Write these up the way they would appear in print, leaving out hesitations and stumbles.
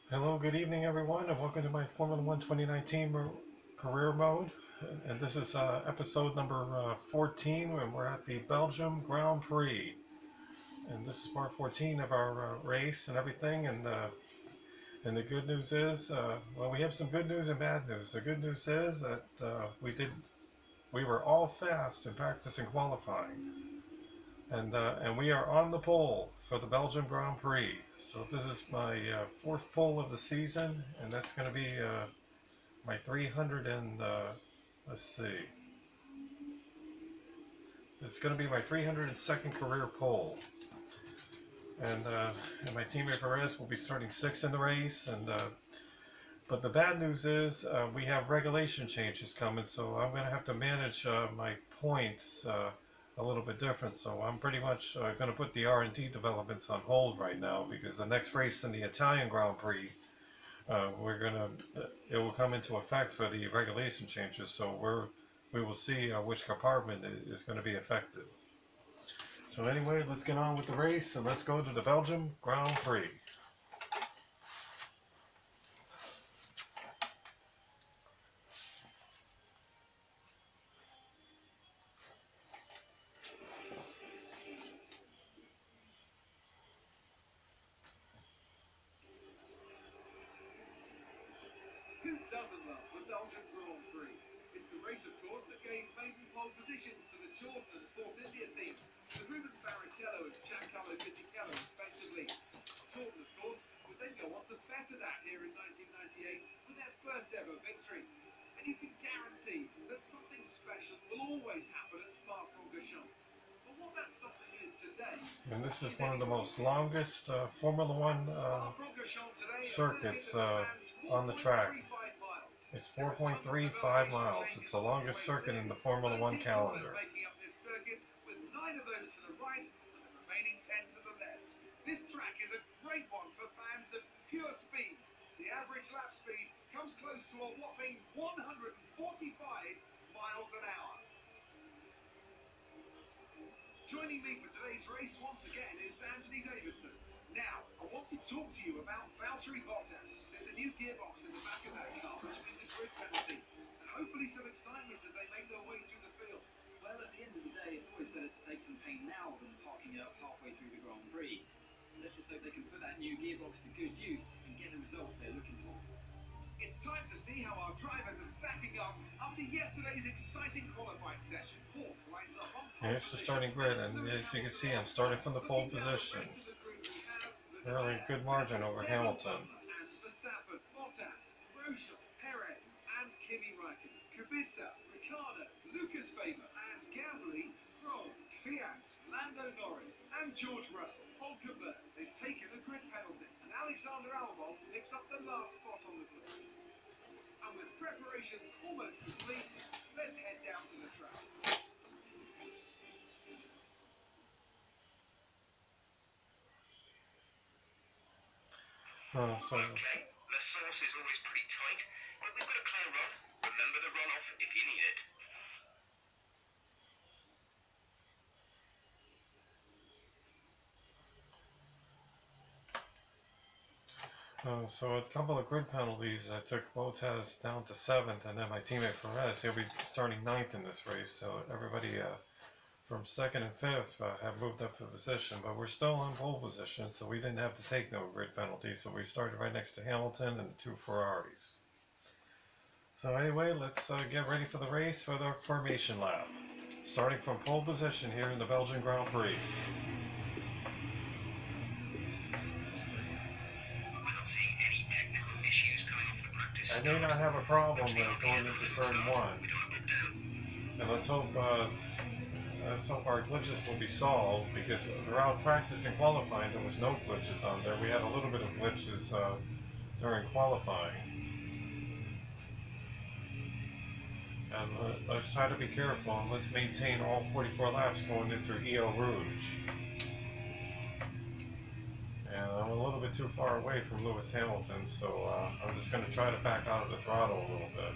Hello, good evening, everyone, and welcome to my Formula One 2019 career mode. And this is episode number 14, and we're at the Belgium Grand Prix. And this is part 14 of our race and everything. And the good news is, well, we have some good news and bad news. The good news is that we were all fast in practice and qualifying, and we are on the pole for the Belgium Grand Prix. So this is my fourth pole of the season, and that's going to be my 300 and let's see, it's going to be my 302nd career pole, and my teammate Perez will be starting sixth in the race. And but the bad news is we have regulation changes coming, so I'm going to have to manage my points a little bit different. So I'm pretty much going to put the R&D developments on hold right now because the next race in the Italian Grand Prix, we're gonna it will come into effect for the regulation changes. So we will see which compartment is going to be affected. So anyway, let's get on with the race and let's go to the Belgium Grand Prix. Who doesn't love the Belgian Grand Prix? It's the race, of course, that gave maiden pole positions to the Jordan and Force India teams, to Rubens Barrichello and Giancarlo Fisichella respectively. Jordan, of course, would then go on to better that here in 1998 with their first ever victory. And you can guarantee that something special will always happen at Spa-Francorchamps. But what that something is today And this is one of the most longest Formula One circuits on the track. It's 4.35 miles. It's the longest circuit in the Formula One calendar. With 9 of those to the right and the remaining 10 to the left. This track is a great one for fans of pure speed. The average lap speed comes close to a whopping 145 miles an hour. Joining me for today's race once again is Anthony Davidson. Now, I want to talk to you about Valtteri Bottas. There's a new gearbox in the back of that car, which means a grid penalty. And hopefully some excitement as they make their way through the field. Well, at the end of the day, it's always better to take some pain now than parking it up halfway through the Grand Prix. Let's just hope they can put that new gearbox to good use and get the results they're looking for. It's time to see how our drivers are stacking up after yesterday's exciting qualifying session. Paul lines up on Here's the starting grid, and as you can see, I'm starting from the pole position. Really good margin over Hamilton. And Verstappen, Bottas, Grosjean, Perez, and Kimi Räikkönen, Kubica, Ricciardo, Lucas Faber, and Gasly, Stroll, Fiat, Lando Norris, and George Russell on Hulkenberg. They've taken a grid penalty, and Alexander Albon picks up the last spot on the grid. And with preparations almost complete, let's head down to the track. So Okay, the source is always pretty tight, but we've got a clear run. Remember the runoff if you need it. so a couple of grid penalties that took Bottas down to 7th, and then my teammate Perez, he'll be starting 9th in this race. So everybody from 2nd and 5th have moved up to position, but we're still on pole position, so we didn't have to take no grid penalties. So we started right next to Hamilton and the two Ferraris. So anyway, let's get ready for the race for the formation lap. Starting from pole position here in the Belgian Grand Prix. I may not have a problem going into turn 1. And let's hope our glitches will be solved, because throughout practice and qualifying there was no glitches on there. We had a little bit of glitches during qualifying. And let's try to be careful and let's maintain all 44 laps going into Eau Rouge. And I'm a little bit too far away from Lewis Hamilton, so I'm just going to try to back out of the throttle a little bit.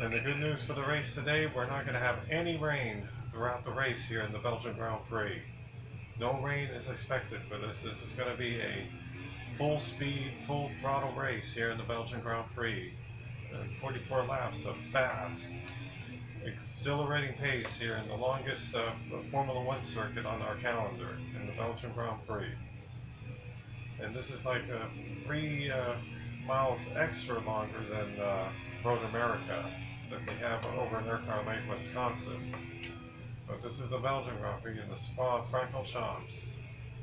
And the good news for the race today, we're not going to have any rain throughout the race here in the Belgian Grand Prix. No rain is expected for this. This is going to be a full speed, full throttle race here in the Belgian Grand Prix. 44 laps of fast, exhilarating pace here in the longest Formula One circuit on our calendar in the Belgian Grand Prix. And this is like 3 miles extra longer than Road America that they have over in Elkhart Lake, Wisconsin. But this is the Belgian Grand Prix in the Spa-Francorchamps.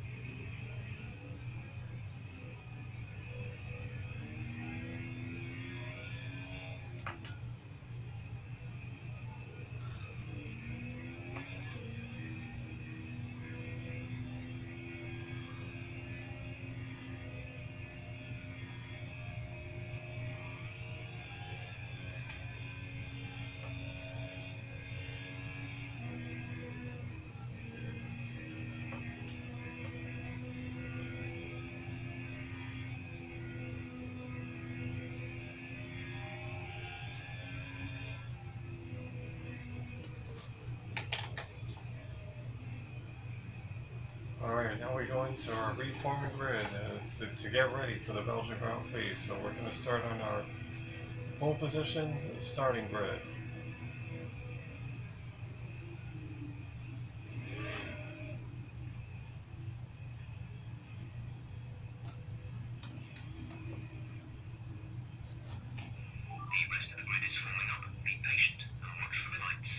Alright, now we go into our reforming grid to get ready for the Belgian Grand Prix. So we're going to start on our pole position starting grid. The rest of the grid is forming up. Be patient and watch for the lights.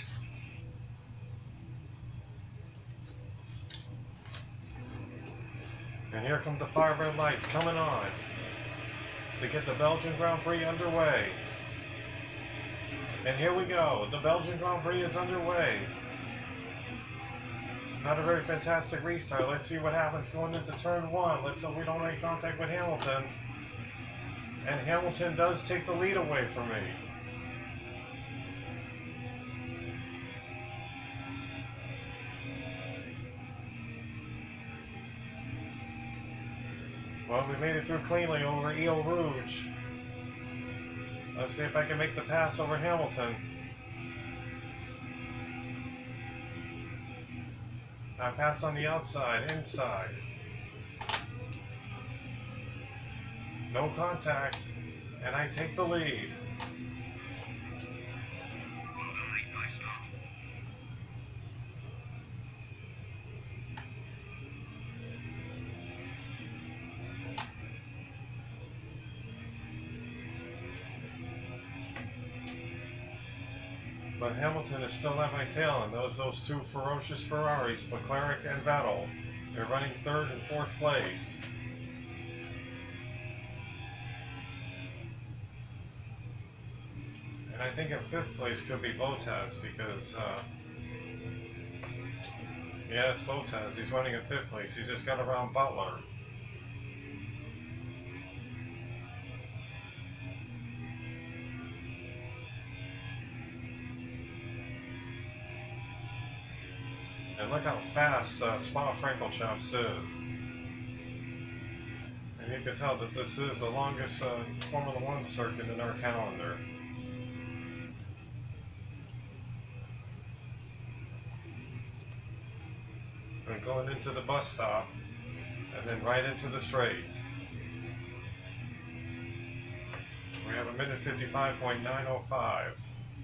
And here come the 5 red lights coming on to get the Belgian Grand Prix underway. And here we go. The Belgian Grand Prix is underway. Not a very fantastic restart. Let's see what happens going into turn 1. Let's hope we don't make contact with Hamilton. And Hamilton does take the lead away from me. Well, we made it through cleanly over Eau Rouge. Let's see if I can make the pass over Hamilton. I pass on the outside, inside. No contact, and I take the lead. Well done, mate. Nice start. But Hamilton is still at my tail, and those 2 ferocious Ferraris, Leclerc and Vettel, they're running 3rd and 4th place. And I think in 5th place could be Bottas because, yeah, it's Bottas. He's running in 5th place. He just got around Butler. And look how fast Spa-Francorchamps is. And you can tell that this is the longest Formula One circuit in our calendar. And going into the bus stop, and then right into the straight. We have a minute 55.905.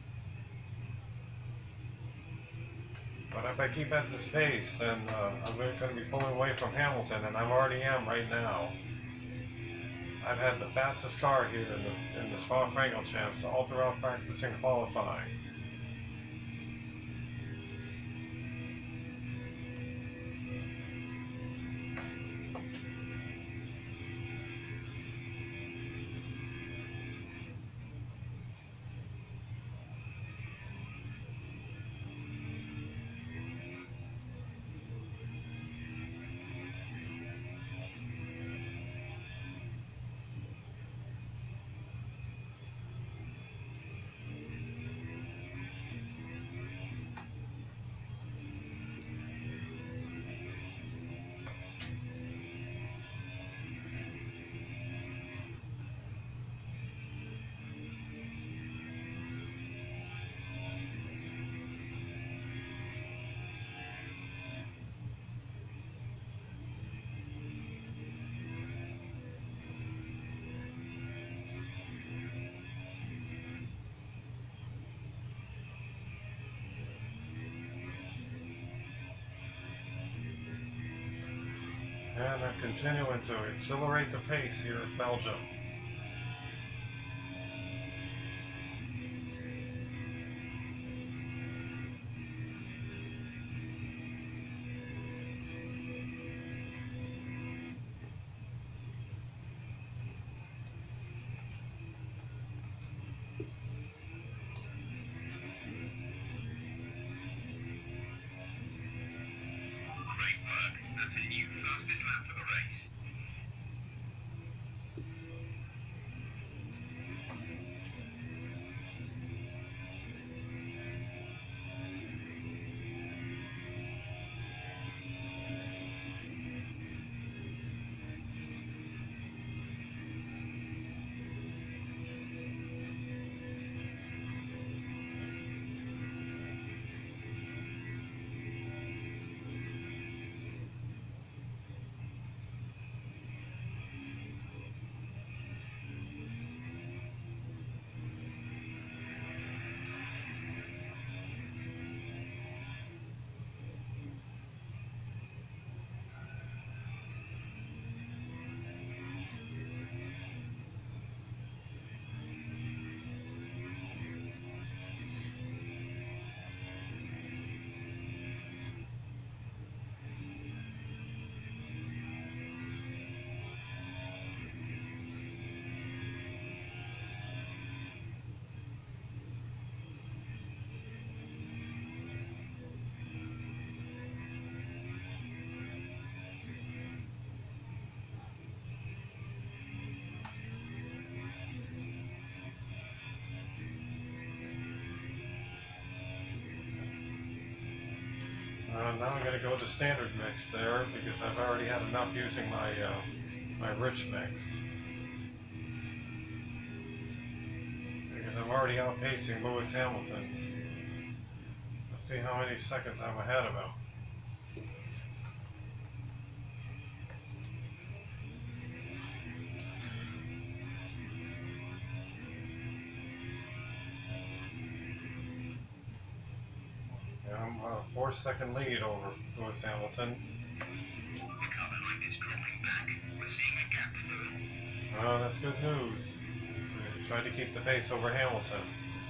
But if I keep at this pace, then I'm going to be pulling away from Hamilton, and I already am right now. I've had the fastest car here in the Spa-Francorchamps all throughout practice and qualifying. kind of continuing to accelerate the pace here at Belgium. Great work. That's a new fastest lap for the race. Now I'm going to go to standard mix there because I've already had enough using my rich mix. Because I'm already outpacing Lewis Hamilton. Let's see how many seconds I'm ahead of him. I'm a 4-second lead over Lewis Hamilton. The carbon light is dropping back. We're seeing a gap form. Oh, that's good news. Tried to keep the pace over Hamilton.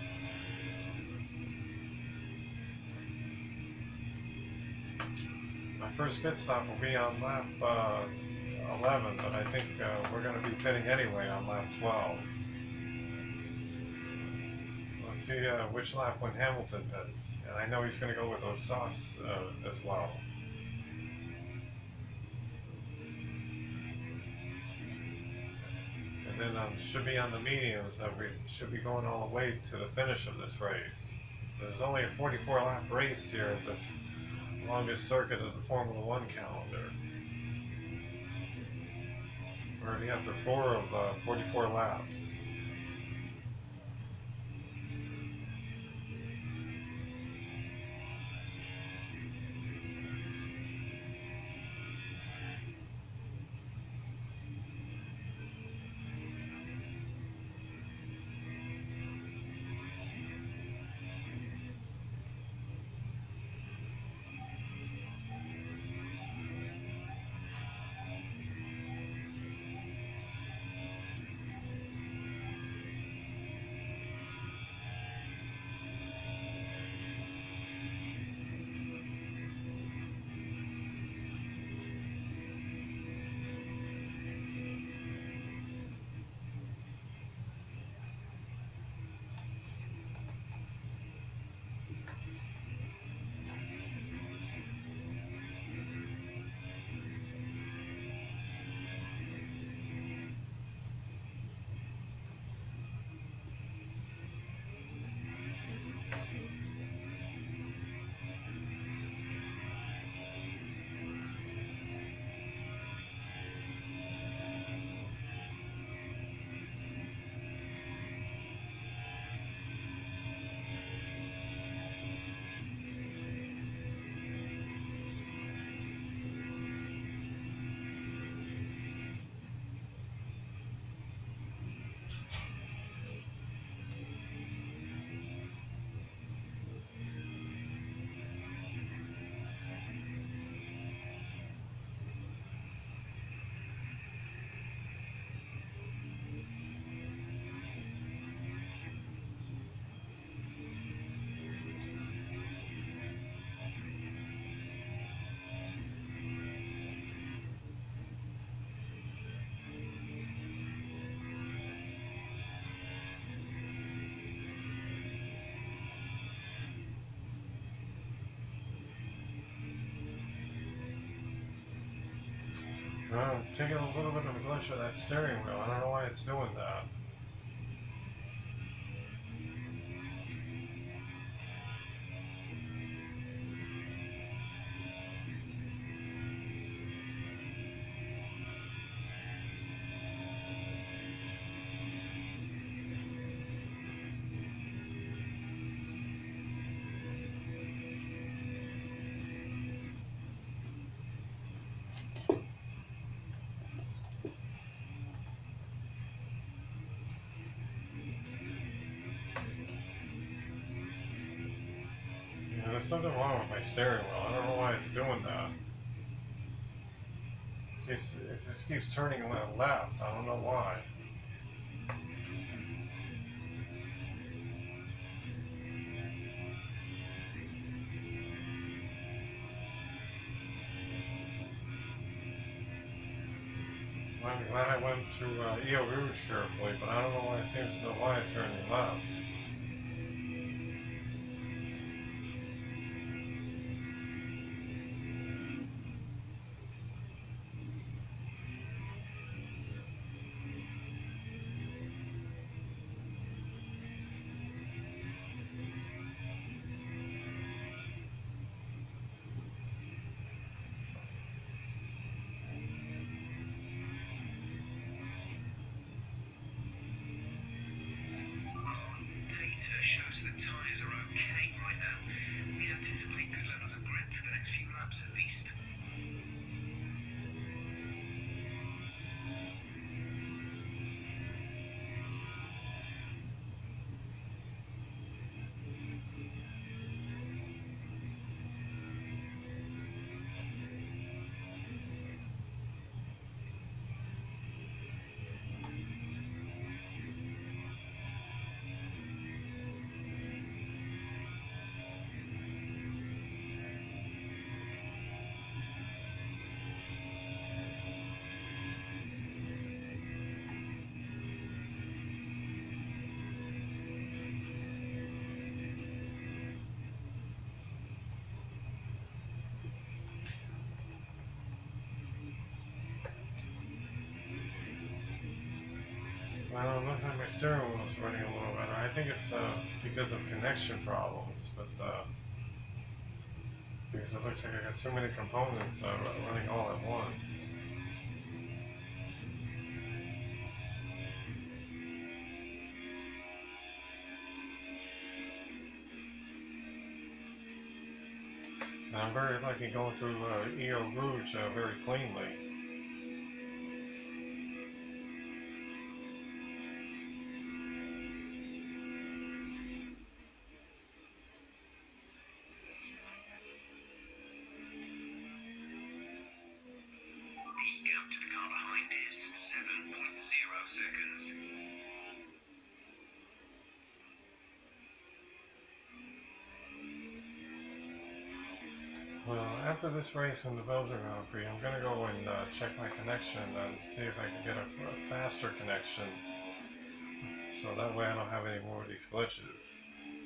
My first pit stop will be on lap 11, but I think we're going to be pitting anyway on lap 12. Let's see which lap when Hamilton pits. And I know he's going to go with those softs as well. And then should be on the mediums that we should be going all the way to the finish of this race. This is only a 44 lap race here at this longest circuit of the Formula One calendar. We're already after 4 of 44 laps. I'm taking a little bit of a glitch of that steering wheel. I don't know why it's doing that. Yeah, there's something wrong with my steering wheel. I don't know why it's doing that. It just keeps turning left. I don't know why. I'm glad I went through Eau Rouge carefully, but I don't know why it seems to know why it's turning left. Data shows the tyres are okay right now. We anticipate good levels of grip for the next few laps at least. Well, it looks like my steering wheel is running a little better. I think it's because of connection problems, but because it looks like I got too many components running all at once. And I'm very lucky going through Eau Rouge very cleanly. The gap to the car behind is 7.0 seconds. Well, after this race in the Belgian Grand Prix, I'm going to go and check my connection and see if I can get a faster connection, so that way I don't have any more of these glitches.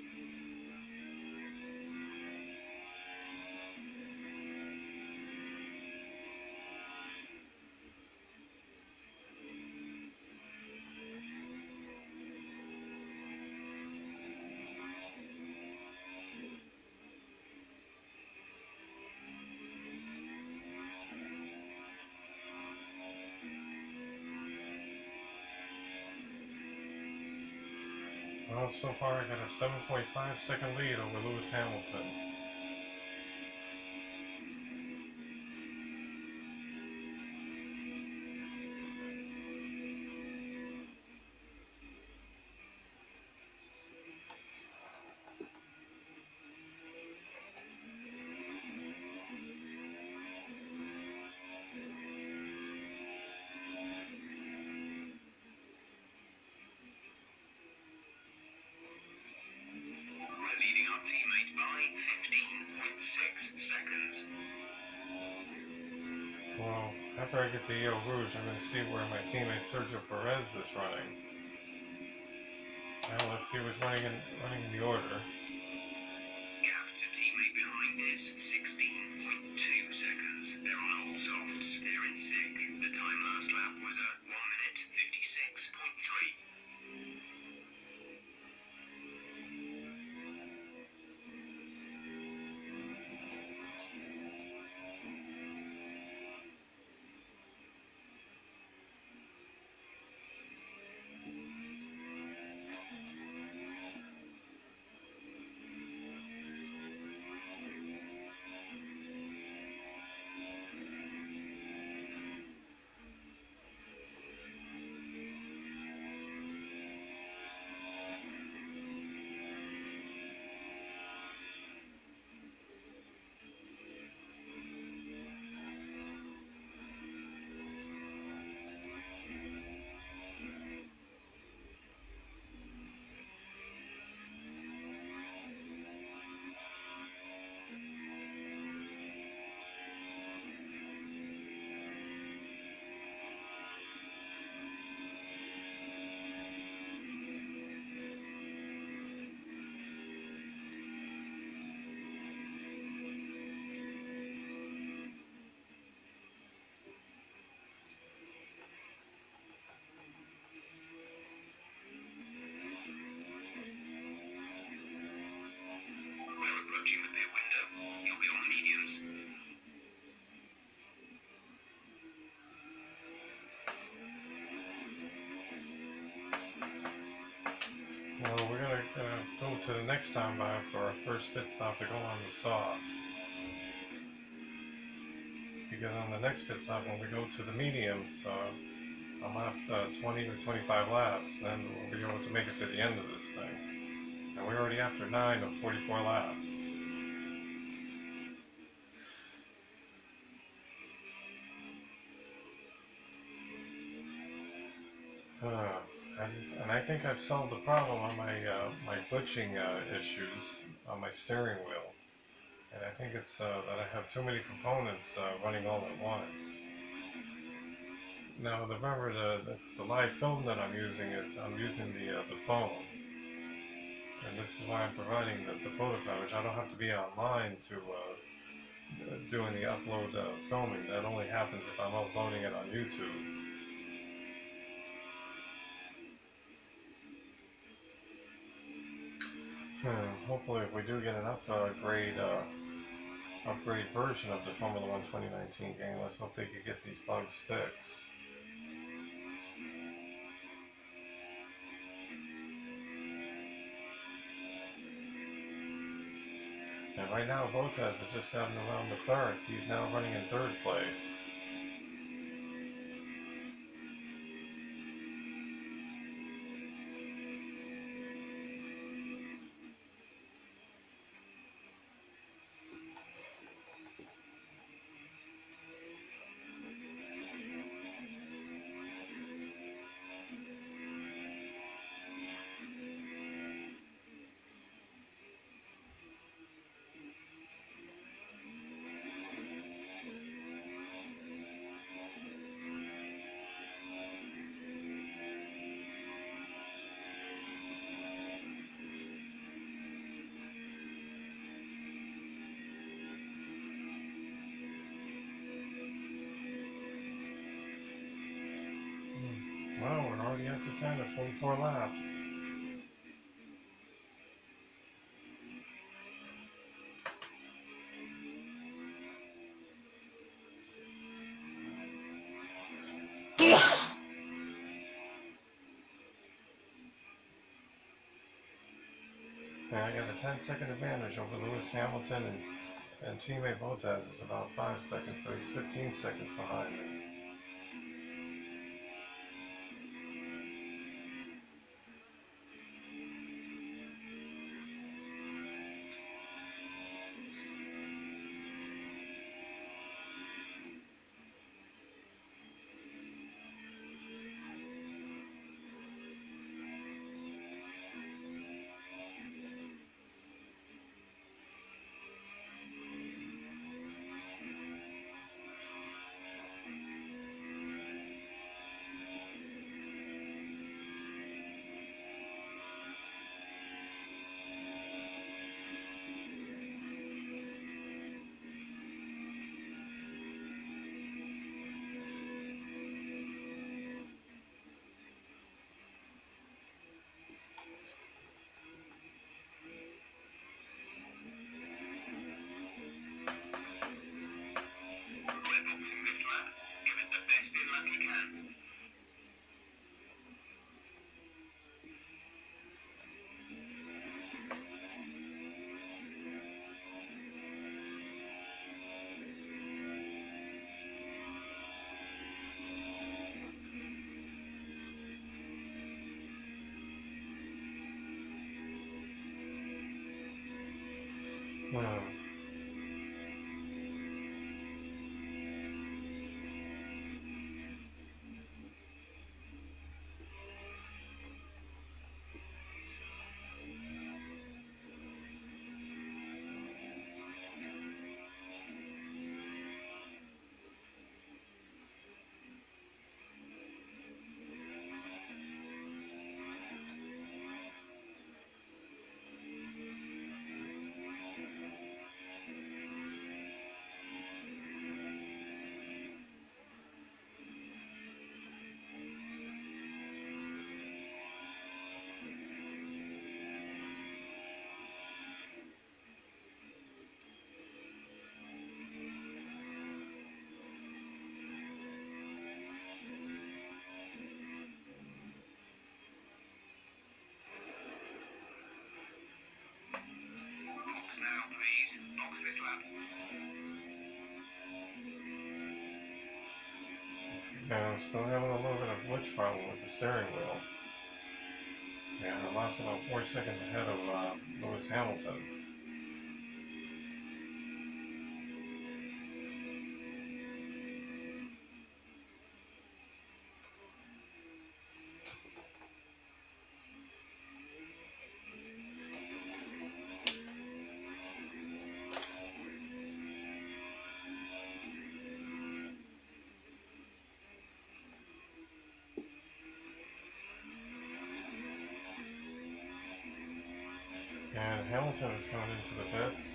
Well, so far I got a 7.5 second lead over Lewis Hamilton. We're leading our teammate by 15.6 seconds. Well, after I get to Eau Rouge, I'm going to see where my teammate Sergio Perez is running. Now let's see who's running in the order. Gap to teammate behind is 16.2 seconds. They're on all softs. They're in sick. The time last lap was at 1 minute 56.3. We're approaching the pit window. You'll be on the mediums. Well, we're gonna go to the next time by for our first pit stop to go on the softs. Because on the next pit stop, when we go to the mediums, on lap 20 or 25 laps, then we'll be able to make it to the end of this thing. And we're already after 9 of 44 laps. And I think I've solved the problem on my my glitching issues on my steering wheel. And I think it's that I have too many components running all at once. Now, remember the live film that I'm using is I'm using the phone, and this is why I'm providing the photo coverage. I don't have to be online to do any upload filming. That only happens if I'm uploading it on YouTube. Hopefully, if we do get an upgrade version of the Formula One 2019 game, let's hope they could get these bugs fixed. And right now, Bottas has just gotten around Leclerc. He's now running in third place. Wow, we're already after 10 at 44 laps. And I got a 10-second advantage over Lewis Hamilton, and teammate Bottas is about 5 seconds, so he's 15 seconds behind me. Hmm. Box now, please. Box this lap. And I'm still having a little bit of glitch problem with the steering wheel. And I lost about 4 seconds ahead of Lewis Hamilton. And Hamilton is going into the pits.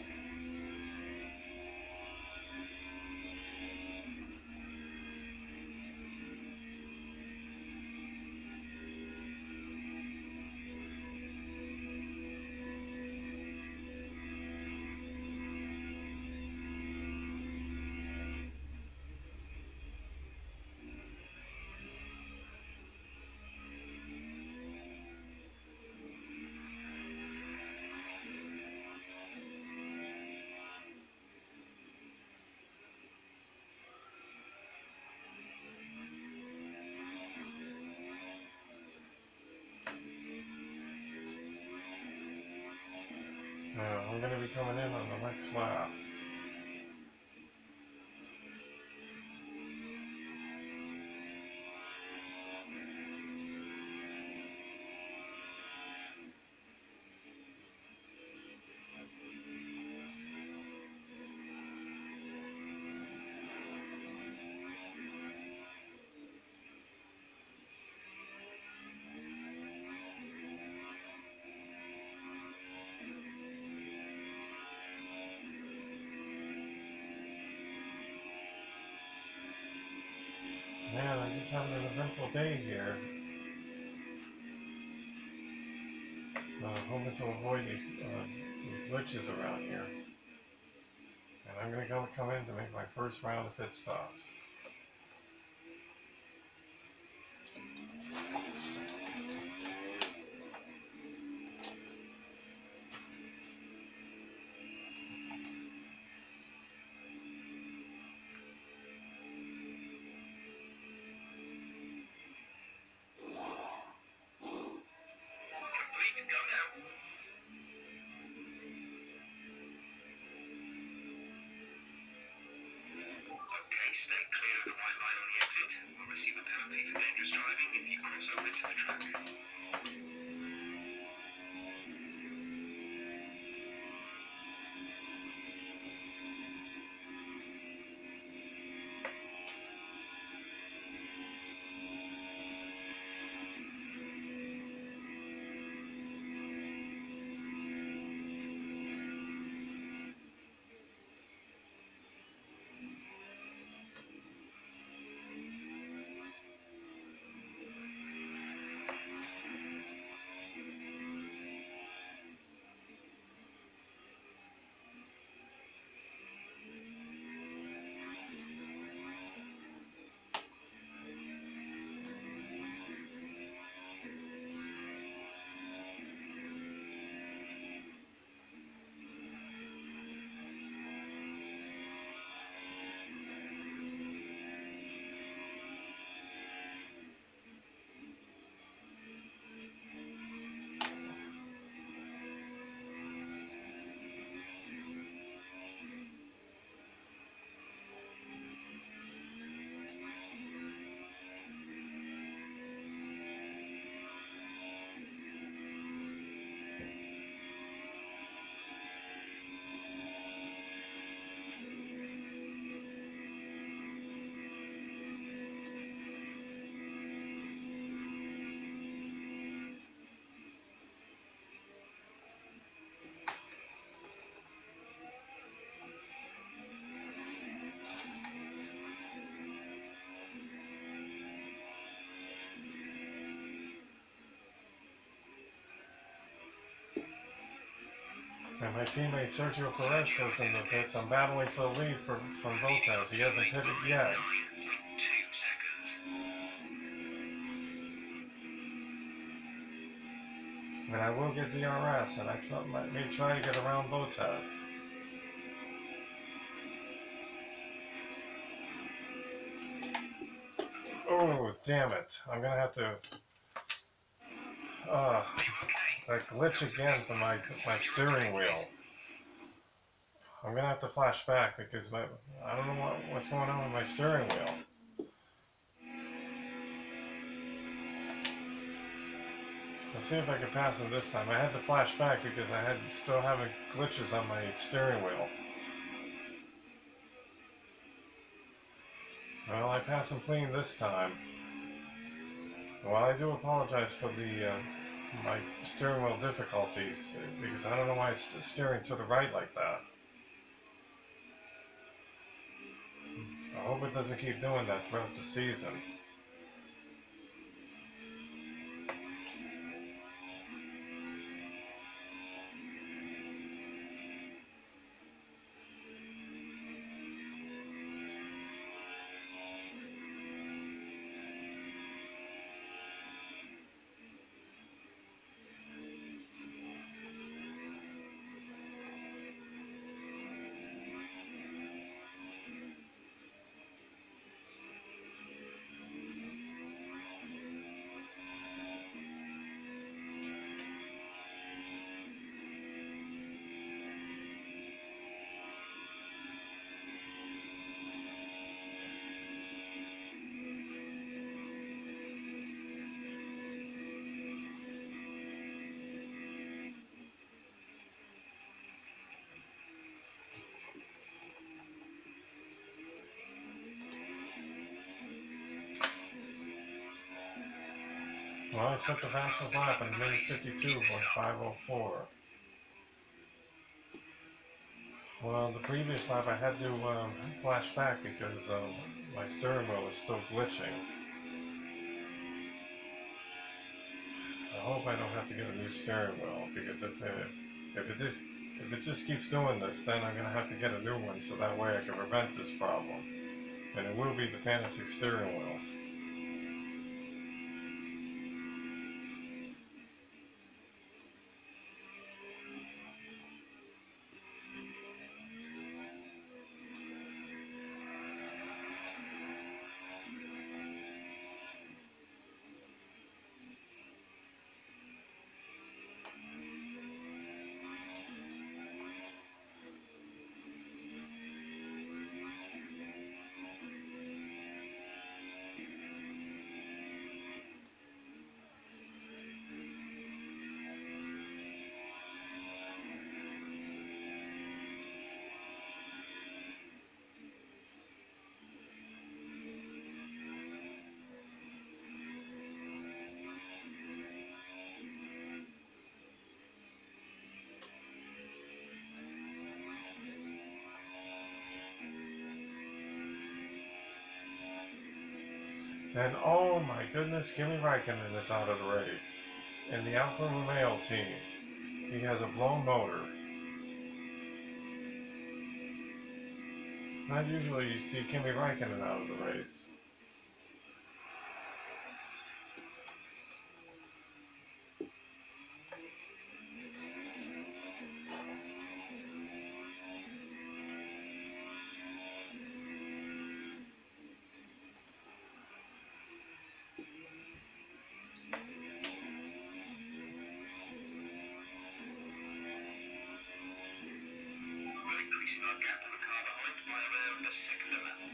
I'm going to be coming in on the next lap. Man, I'm just having an eventful day here. Hoping to avoid these glitches around here. And I'm going to come in to make my first round of pit stops. Complete, go now. Okay, stay clear of the white line on the exit. We'll receive a penalty for dangerous driving if you cross over into the track. And my teammate Sergio Perez goes in the pits. I'm battling for the lead from Bottas. He hasn't pitted yet. 9.2 seconds. And I will get DRS, and I may try to get around Bottas. Oh, damn it. I'm gonna have to... that glitch again for my steering wheel. I'm gonna have to flash back because I don't know what's going on with my steering wheel. Let's see if I can pass him this time. I had to flash back because I had still having glitches on my steering wheel. Well, I passed him clean this time. Well, I do apologize for my steering wheel difficulties because I don't know why it's steering to the right like that. I hope it doesn't keep doing that throughout the season. Well, I set the fastest lap in a minute 52.504. Well, the previous lap I had to flash back because my steering wheel is still glitching. I hope I don't have to get a new steering wheel because if it just keeps doing this, then I'm gonna have to get a new one so that way I can prevent this problem. And it will be the Fanatec steering wheel. And oh my goodness, Kimi Raikkonen is out of the race. In the Alfa Romeo team, he has a blown motor. Not usually you see Kimi Raikkonen out of the race. Increasing our gap on the car behind by around a second a lap.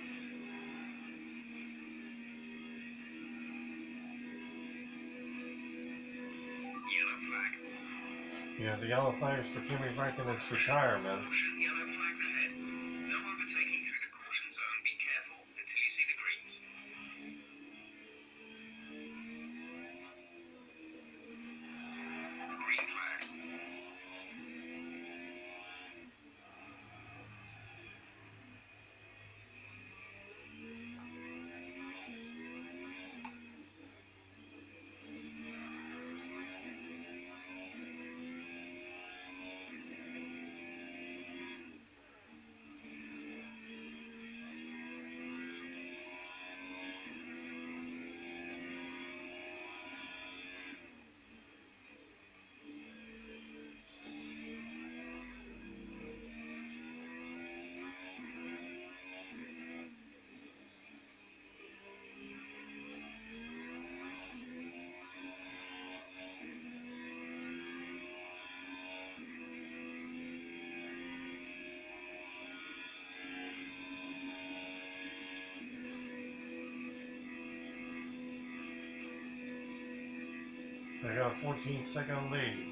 Yellow flag. Yeah, the yellow flag is for Kimi Raikkonen's retirement. Caution, yellow flags ahead. No overtaking through the caution zone. Be careful until you see the greens. Green flag. They got a 14-second lead.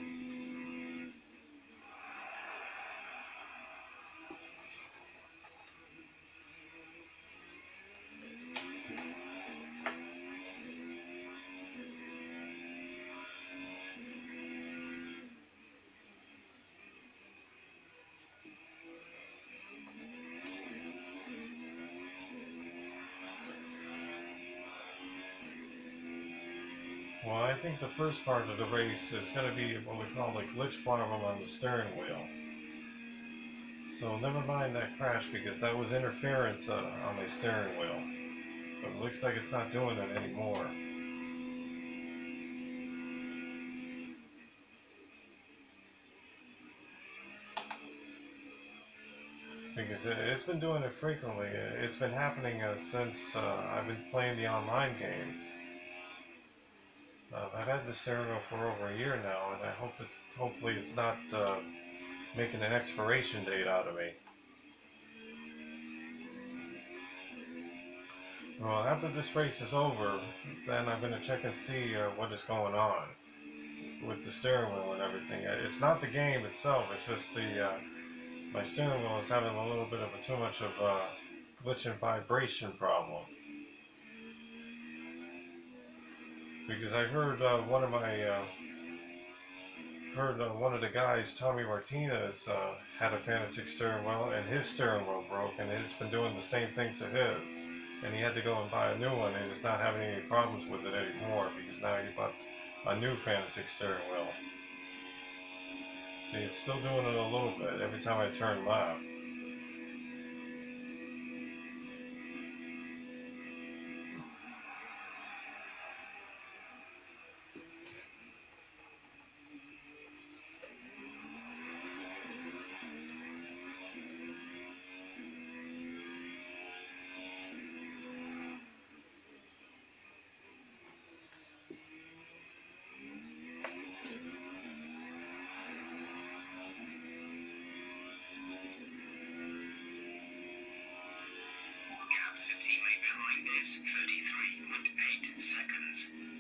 Well, I think the first part of the race is going to be what we call a glitch problem on the steering wheel. So never mind that crash because that was interference on my steering wheel. But it looks like it's not doing it anymore. Because it's been doing it frequently. It's been happening since I've been playing the online games. I've had the steering wheel for over a year now, and I hope hopefully it's not making an expiration date out of me. Well, after this race is over, then I'm going to check and see what is going on with the steering wheel and everything. It's not the game itself, it's just my steering wheel is having a little bit of too much of a glitch and vibration problem. Because I heard one of the guys, Tommy Martinez, had a Fanatec steering wheel, and his steering wheel broke, and it's been doing the same thing to his. And he had to go and buy a new one, and he's not having any problems with it anymore, because now he bought a new Fanatec steering wheel. See, it's still doing it a little bit every time I turn left. Gap to teammate behind is 33.8 seconds.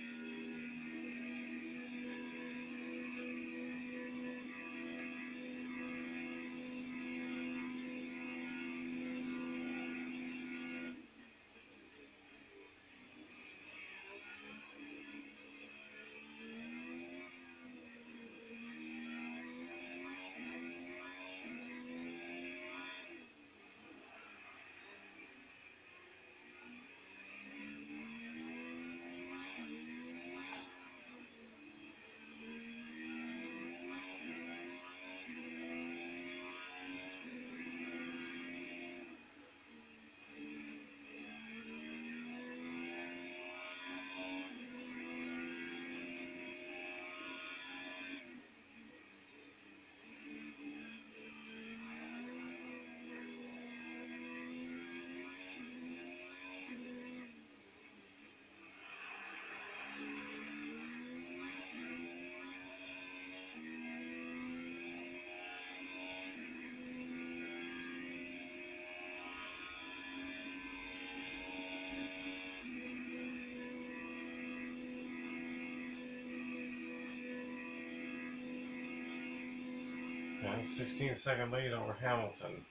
Yeah, 16-second lead over Hamilton.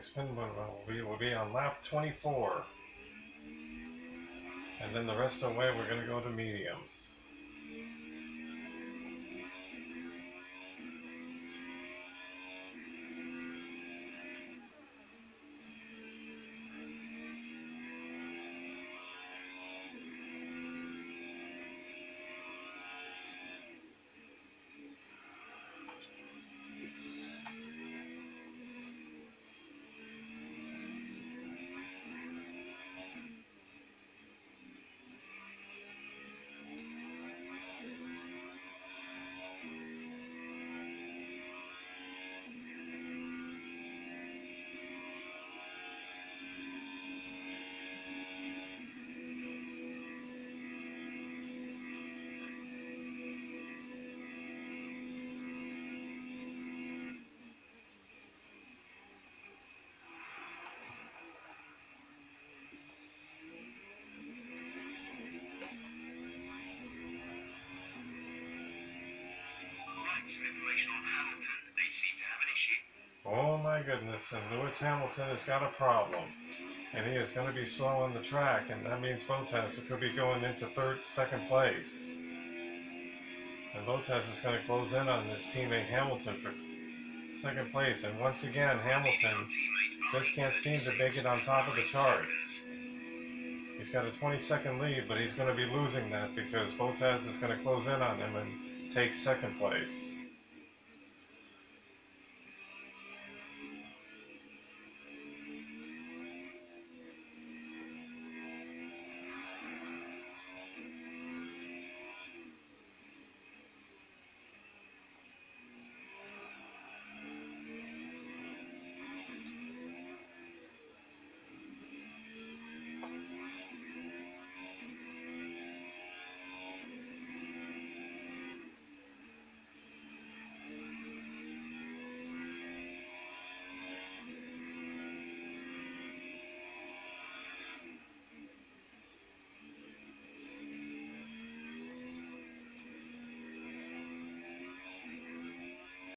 next spin will be on lap 24. And then the rest of the way we're going to go to mediums. Some information on Hamilton. They seem to have an issue. Oh my goodness, and Lewis Hamilton has got a problem. And he is going to be slow on the track, and that means Bottas could be going into second place. And Bottas is going to close in on his teammate Hamilton for second place. And once again, Hamilton just can't seem to make it on top of the charts. He's got a 20-second lead, but he's going to be losing that because Bottas is going to close in on him and take second place.